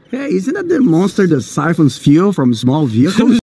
Hey, isn't that the monster that siphons fuel from small vehicles?